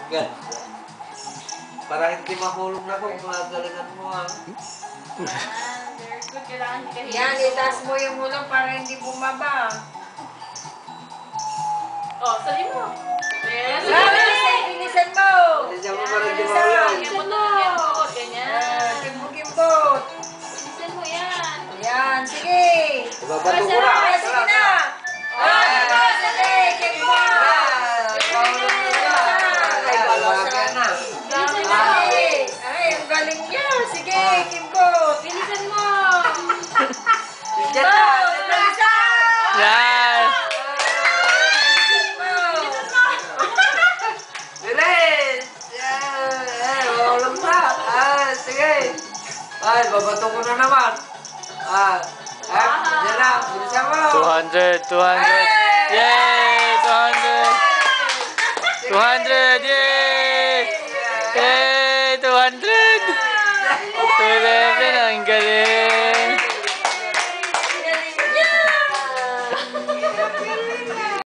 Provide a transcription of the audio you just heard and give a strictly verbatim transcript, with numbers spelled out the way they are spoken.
Ganda. Para hindi mahulog na kung mga galingan mo ah. Very good. Kailangan hindi Yan, itaas mo yung ulo para hindi bumaba. Oh, sali mo. Yes. Bilisan, bilisan mo. Bilisan mo para hindi Bilisan. mahulog. Bilisan mo. Bilisan Ganyan. Kimbog-kimbog. Bilisan mo yan. Yan, sige. Ibabato ko na. Ah, sige na. Ah, sige, sige, kimbog. Ay, balaga na. Bilisan mo. Ay, ay, ang galing niya. Sige, kimbog. Bilisan mo. Diyan na. Bilisan. Yan! Bilis! Yan! Mahulog na. Ah, sige. Ay, babato ko na naman. Ah, ay, diyan na. Bilisan mo. two hundred, two hundred. Yay! two hundred! two hundred! Yay!